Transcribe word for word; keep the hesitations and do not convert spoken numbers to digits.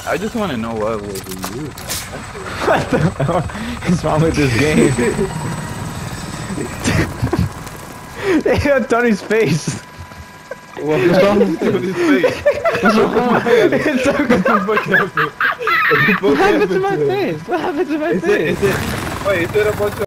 I just want to know what was you. What the hell is wrong with this game? Yeah, Tony's face. What's wrong with his face? What's wrong with it? It's so good. What happened to my face? What happened to my Is face? it, is it, wait, is it a bunch of